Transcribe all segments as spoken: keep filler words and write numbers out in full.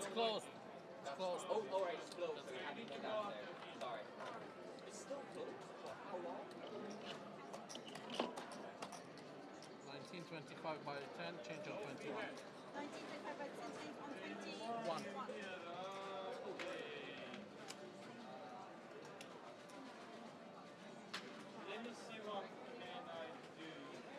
closed. It's closed. Oh, all right, it's closed. So you have to go down there. Sorry. It's still closed? For how long? nineteen twenty-five by ten, change on twenty-one. nineteen twenty-five by ten, change on twenty-one. Let me see what can I do.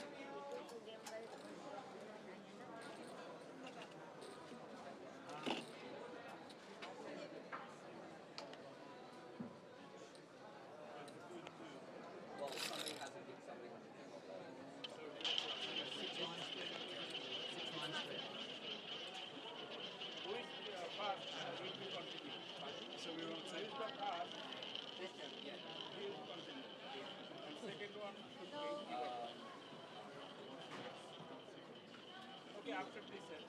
Well, somebody has to pick somebody has to pick up. Six lines straight. Six lines straight. Who is uh, fast and will be continue. So we will say the fast. This can, yeah. He will continue. And second one should be Uh, okay after this set.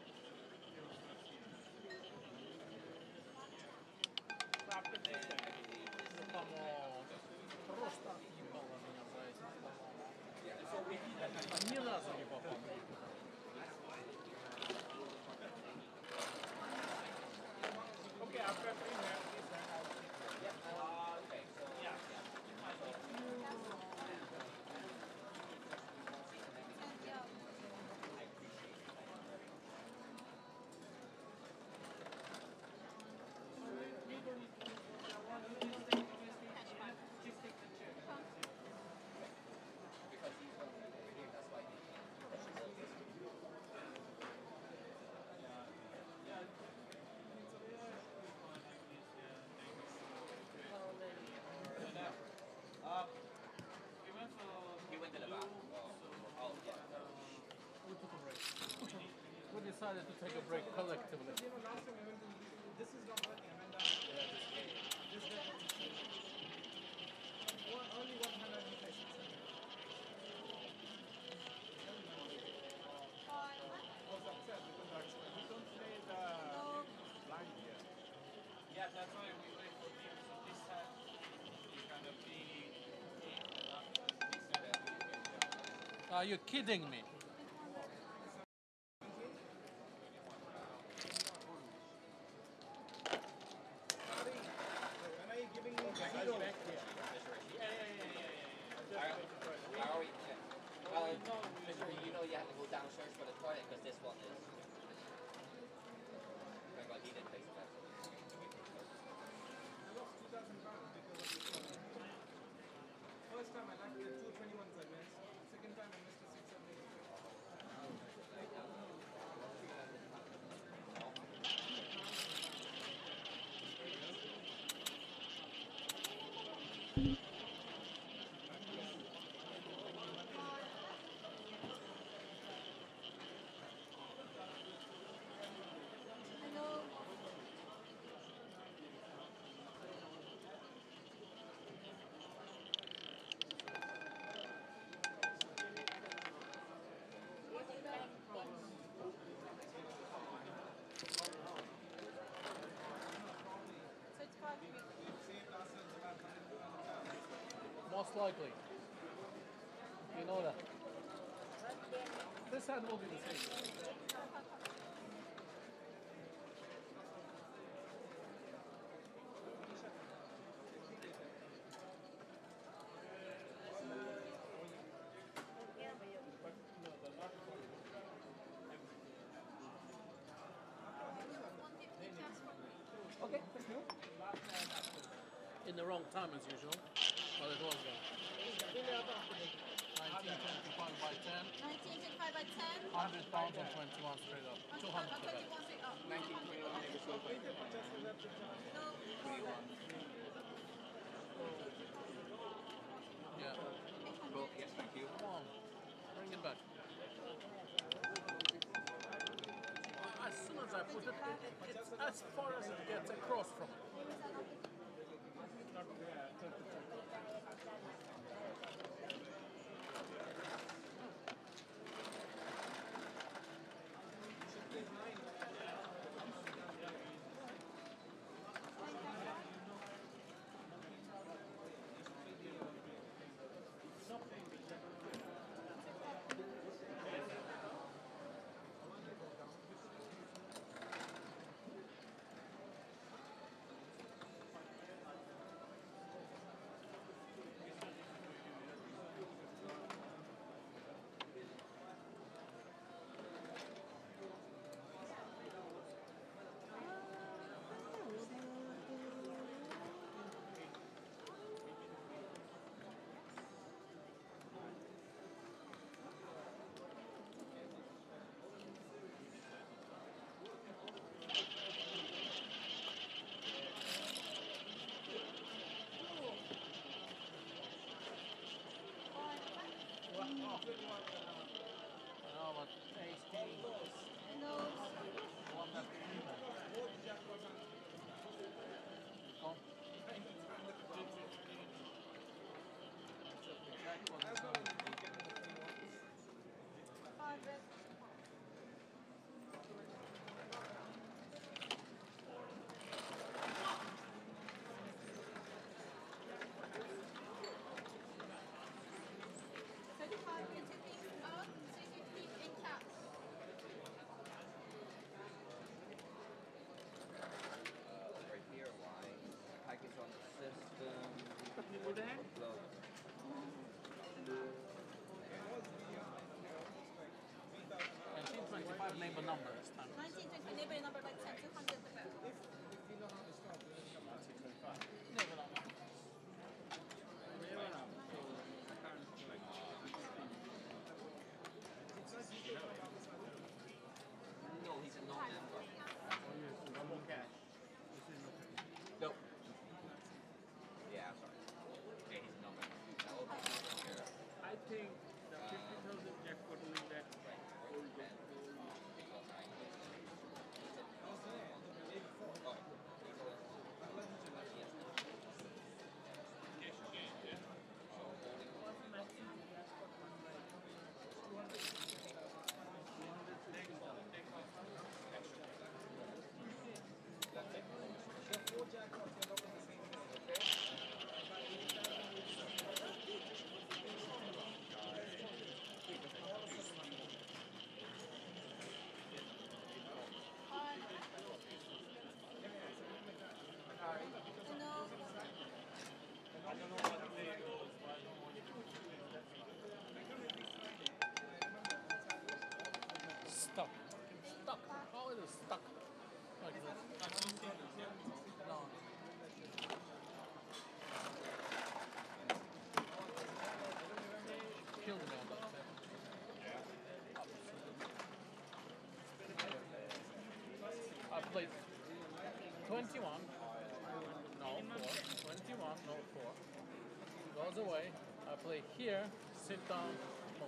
So after this set. No помо. Просто отъебало меня за эти слова. Ни разу не попал. Okay, after three minutes, this set I will take. yeah. Uh, okay, so Yeah. because he's from over here, that's why he Uh, we went to he went to the bathroom. Oh, oh yeah. We took a break. We decided to take a break collectively. This is not working. I mean, uh, this guy one, only one hundred six hundred. I was upset because actually we don't play the line here. Yeah, that's why we wait for him. So this time he kind of be Are you kidding me? Am I giving you zero back here? Yeah, yeah, yeah, yeah, yeah. I, I already, yeah. Well, Mister You know you have to go downstairs for the toilet because this one is. I got needed place back. I lost two thousand pounds because of this one. First time I landed the two twenty-ones I missed. Second time I missed the six seventy. Hello. So it's five minutes. Most likely. You know that. This hand will be the same. one fifty cash for me. Okay, let's do. In the wrong time as usual. Well, it was there. nineteen twenty-five by ten. nineteen twenty-five by ten. one hundred pounds on twenty-one straight up. two hundred per bet. twenty-one straight up. nineteen twenty-one maybe so quick. No. Yeah. Well, yes, thank you. Come on. Bring it back. As soon as I put it, it, it's as far as it gets across from it. No, but ace king. Nose. One left even. Call. Jackpot is not Five red. Thirty-five into things out. Three fifty in caps. Uh, right here, why? Package on the system. Low. nineteen twenty-five name a number this time. Nineteen twenty. Neighbor number by ten. Two hundred. Name a number. No, he's a non-member. Double cash. Nope. Yeah, sorry. Yeah, he's a non-member. That will be here. I think the fifty thousand jackpot will in that old jackpot. Stuck. Stuck. How is it stuck? Like this. No. Killed me on that tip. I played twenty-one. No, four. twenty-one, no, four. Goes away. I play here, sit down, move.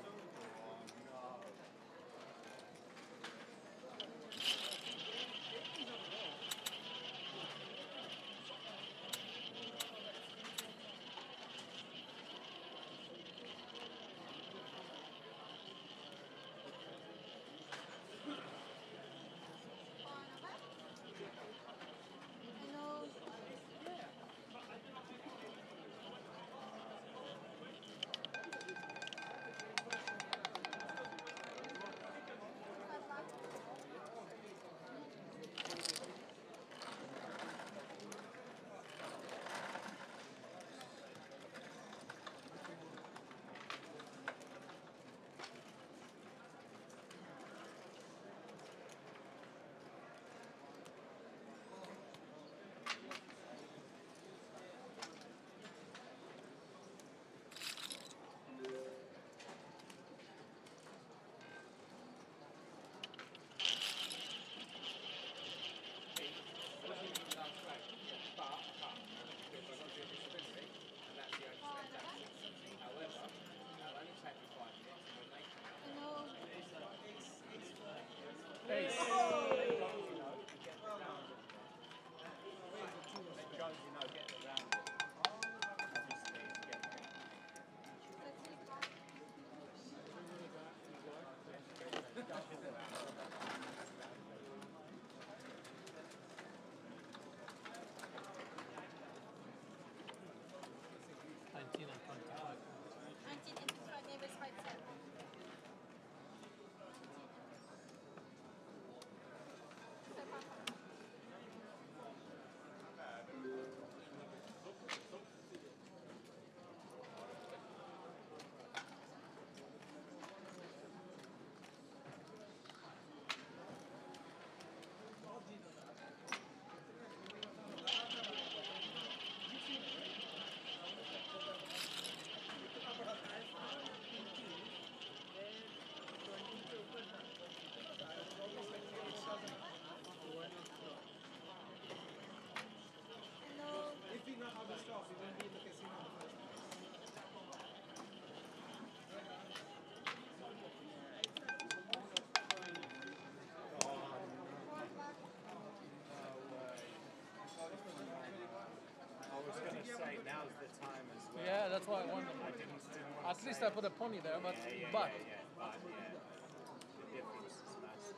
least I put a pony there, but Yeah, yeah, but yeah, yeah. But yeah, the difference is massive.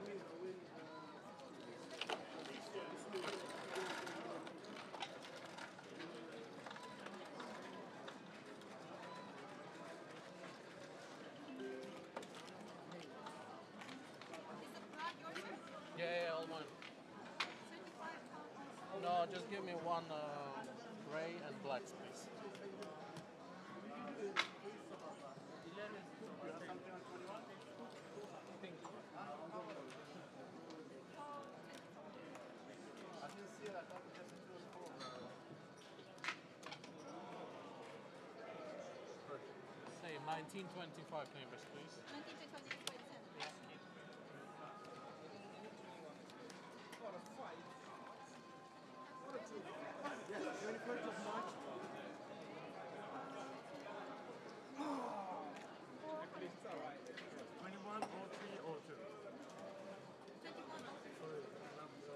Is the blood yours? yeah, yeah, all mine. twenty-five pound also. No, just give me one uh, gray and black, please. Pink. Say nineteen twenty-five neighbors, please. nineteen to twenty-seven. twenty-one, oh three, oh two. twenty-one also.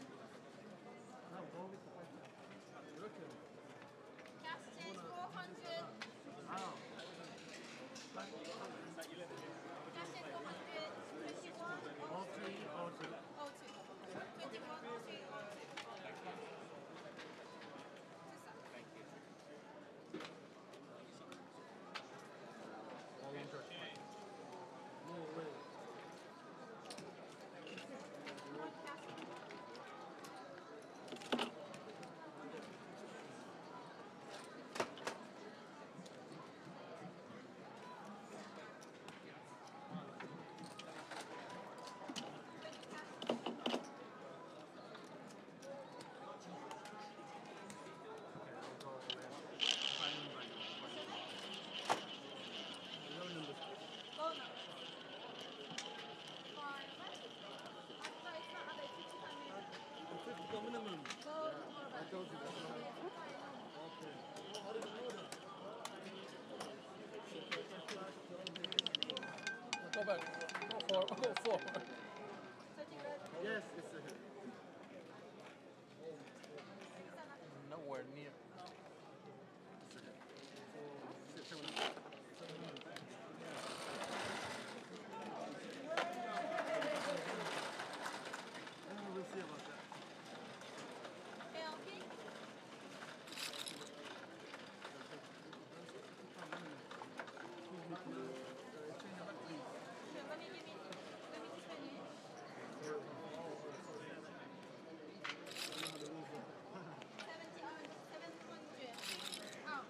Cash change four hundred. Ah, Cash change four hundred. twenty-one oh three, oh two. oh two. twenty-one oh three oh two. Thank you. All in church. No way. One cash. Go now. Fine. No, it's not other fifty pound minimum. minimum. Go more I told you that's not. Okay. How did you know that? Go back. Go for go forward. thirty red. Yes, it's a hit. Nowhere near. It's a hit. Six, seven, seven. And we'll see about that. Hey, okay. Sure, let me give it. Let me just finish. Seventy on seven hundred. Out.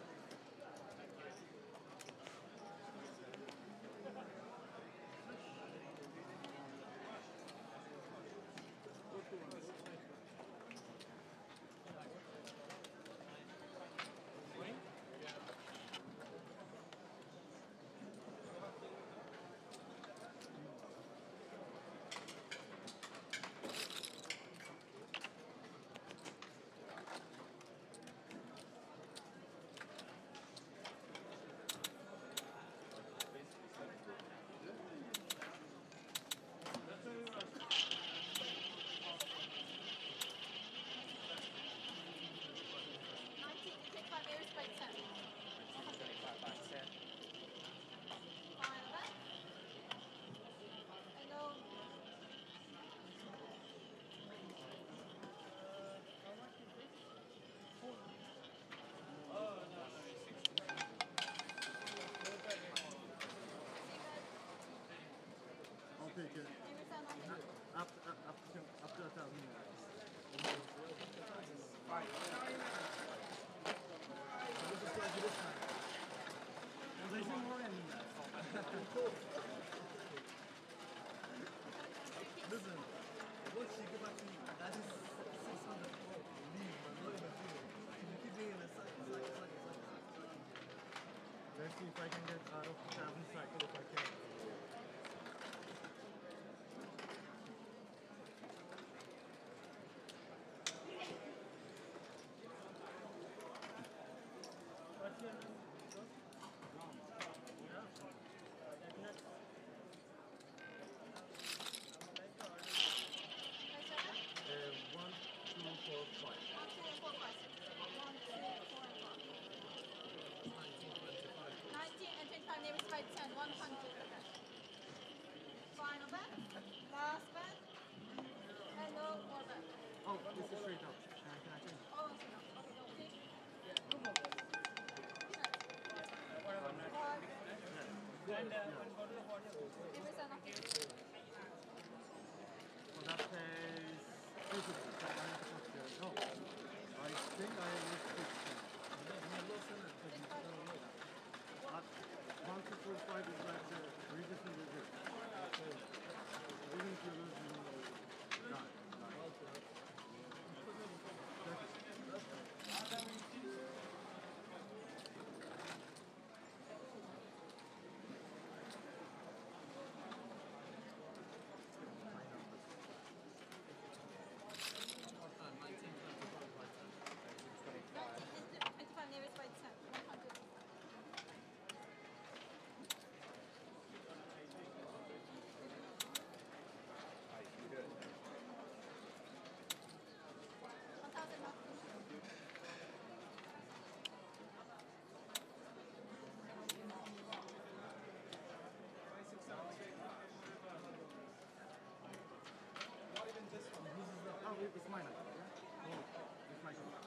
Nineteen. You take five years by ten. twenty-five by ten. Fine, right? Hello. I'll take it. Maybe it's on the After, after, after a thousand. This is going to this time. There's no more in that. Listen, once you get back to me, that is six hundred. Leave, man. Not even feeling. You keep doing it, cycle, cycle, cycle, cycle, cycle. Let's see if I can get out of the thousand cycle if I can. Oh, this is straight up. Can I, can I change? Oh, so no. Okay, no. Fish. And uh, one bottle of water. If it's enough. So that pays three fifty. So I have to put the, oh, I think I need sixty. At one to four five is like the reducing the good. Even if you lose, you know, nine. What time? nineteen twenty-five by ten. twenty-five nearest by ten. one hundred. one thousand knots. Oh, it- it's mine. Yeah? Oh, it's my turn.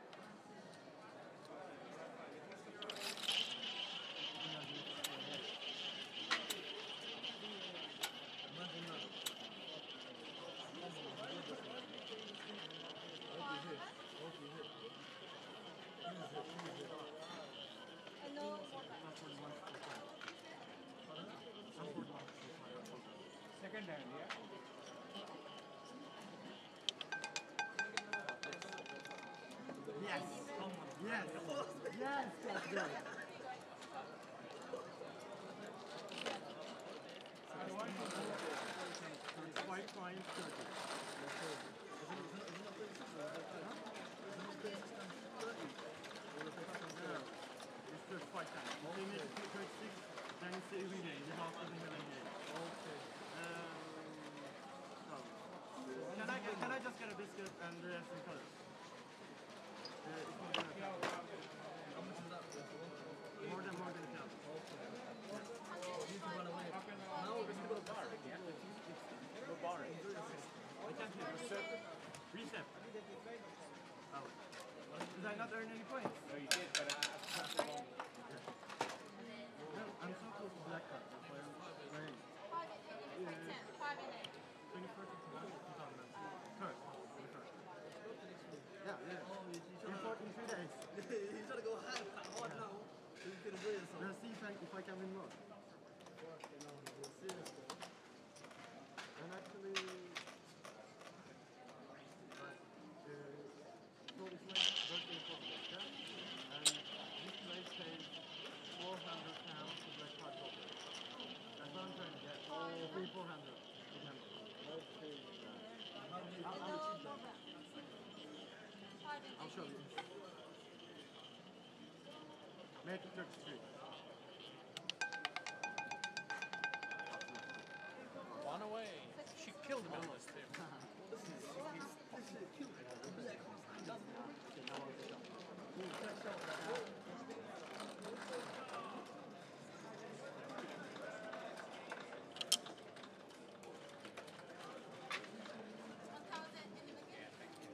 And no more time. Second hand, yeah? Yes! Yes! Yes! That's good! So it's quite fine thirty. Yeah. It's just five times. If you make it to thirty-six, then it's every day. You have to do it again. Okay. Um, so, can I, get, can I just get a biscuit and the rest in colors? Uh, it's not gonna How much is that? more than more than a thousand. You need to run away. No, we need to go to the bar. No bar. I can't hear. Reset. Reset. Oh. Did I not earn any points? No, you did, but I, I passed it on. No, I'm so close to black card. That's why I'm playing. five and eight nearest by ten. five and eight. twenty-first of July, two thousand nine. Third. twenty-first. Yeah, yeah. In four, in three days. You trying to go hard, hard now. So you can enjoy yourself. Let's see if I, if I can win more. Seriously. And actually, like, uh, so it's my birthday for Mecca, and this place pays four hundred pounds to black card poker. That's what I'm trying to get. Oh, three, four hundred. Okay. How do you I'll, No I'll, more time. five and I'll eight. show you. Make it thirty-three. One away. She killed him on this table. one thousand in the beginning.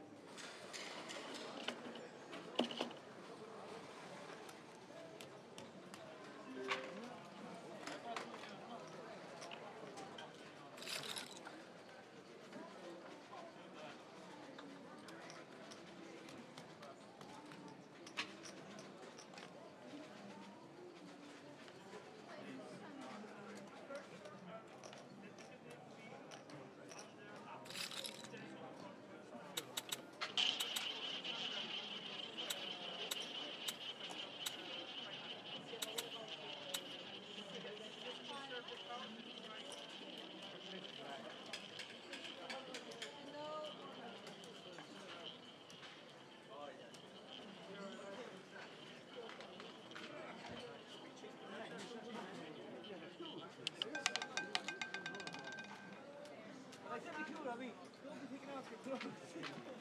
And no more time. I said it too, Ravi. Don't be taking out your clothes.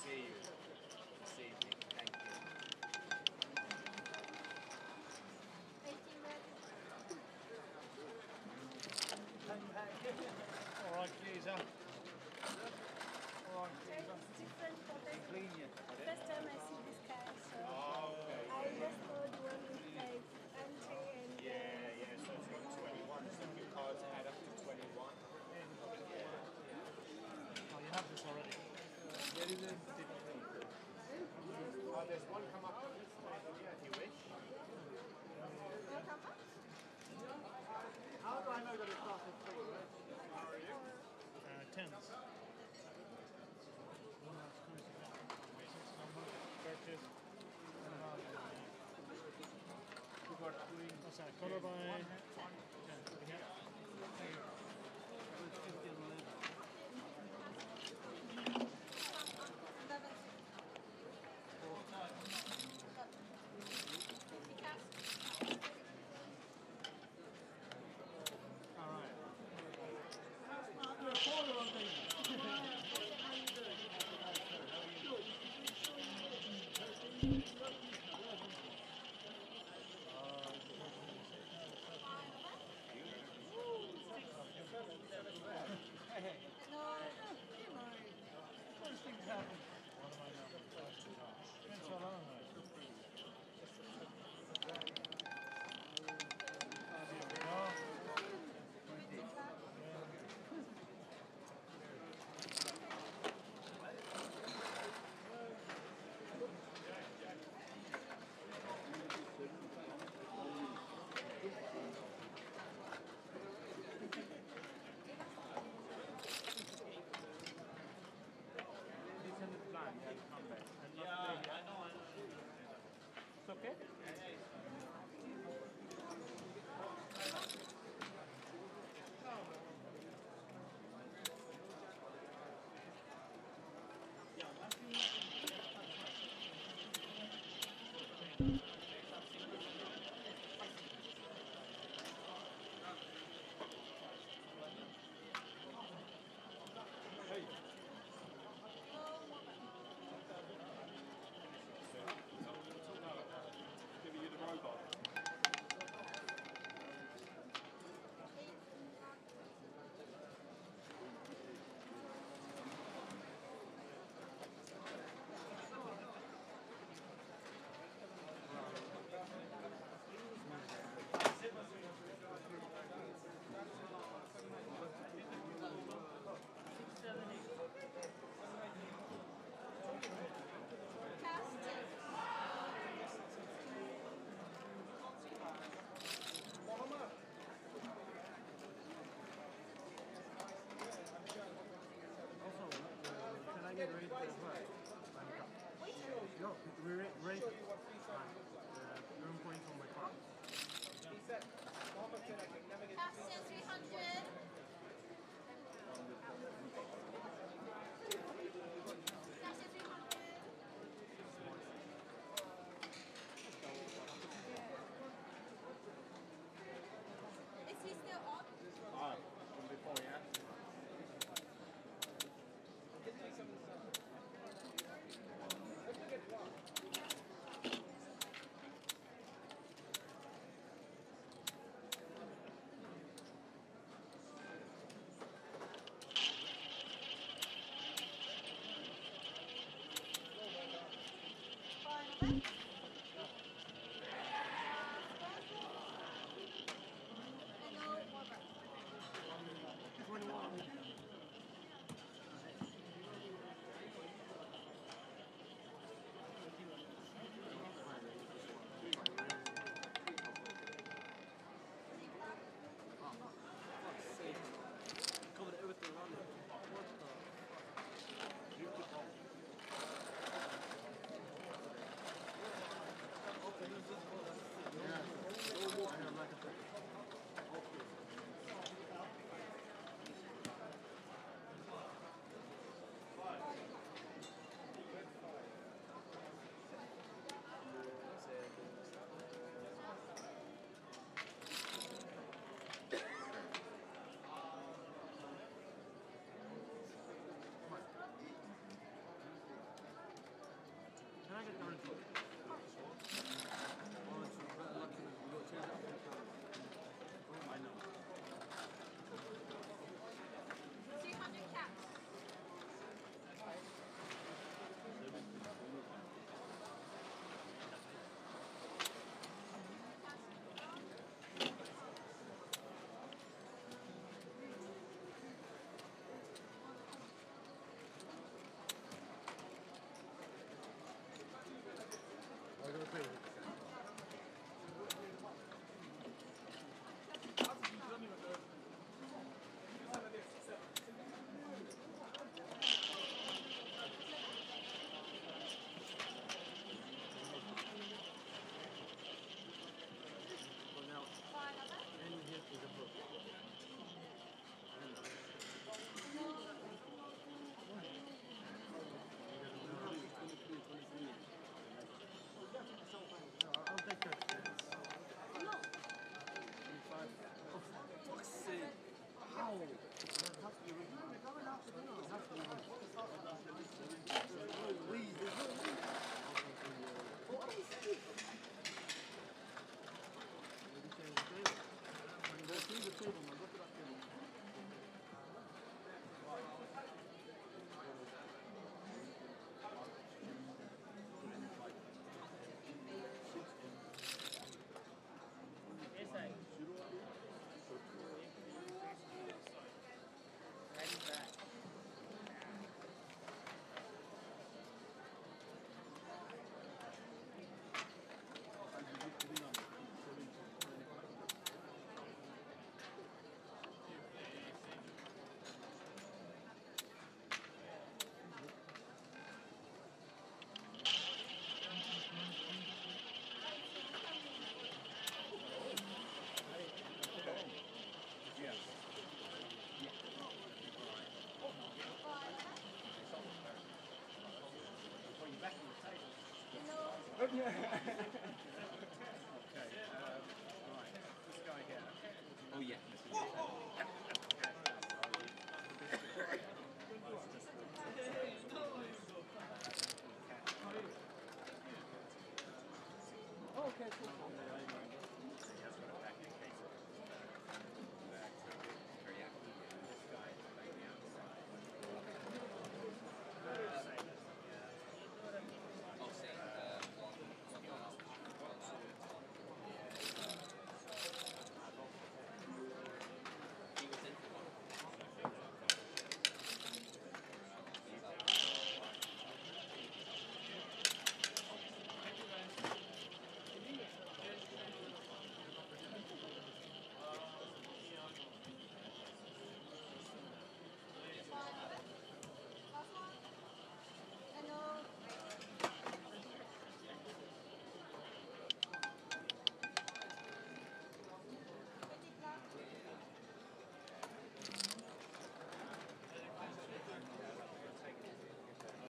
see you this evening. Thank you. All right, geezer. All right, geezer. It's different for the Clean you. first time I see this car, so I just thought one with like entry and Yeah, yeah, so it's got twenty-one, so your cards add up to twenty-one. Oh, you have this already. There is a Oh, there's one come up on this table here if you wish. what how much? How do I know that it's not for free? Uh, tens. One that's cruising down. Six number, purchase. You got free. What's that? Color by ten. Yeah. It's fifteen eleven. All right. First things happen. What am I now? Been so long, right? Here we go. It's in the plan, yeah, to come back. And not Yeah, play. I know, I know. It's okay? Giving you the robot. Also, uh, can I get rate as well? No, we rate, rate uh, room points on my car. Passenger three hundred. Passenger three hundred. Is he still on? Ah, from before, yeah? I get guaranteed? Oh, it's better luck than we got to change that from camera. I know. two hundred caps. I gotta pay. So now, any hit is a book. I'll take that. twenty-five. Oh, for fuck's sake. How? Please, there's no way. What is this? Maybe change the table. I can go through the table, man. Go to that table. Okay, um, right, this guy here. Oh yeah.